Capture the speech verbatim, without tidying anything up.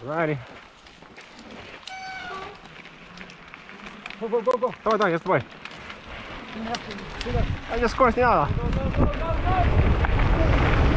Alrighty. Go, go, go, go. Давай, давай, я с тобой. А я скорость не надо.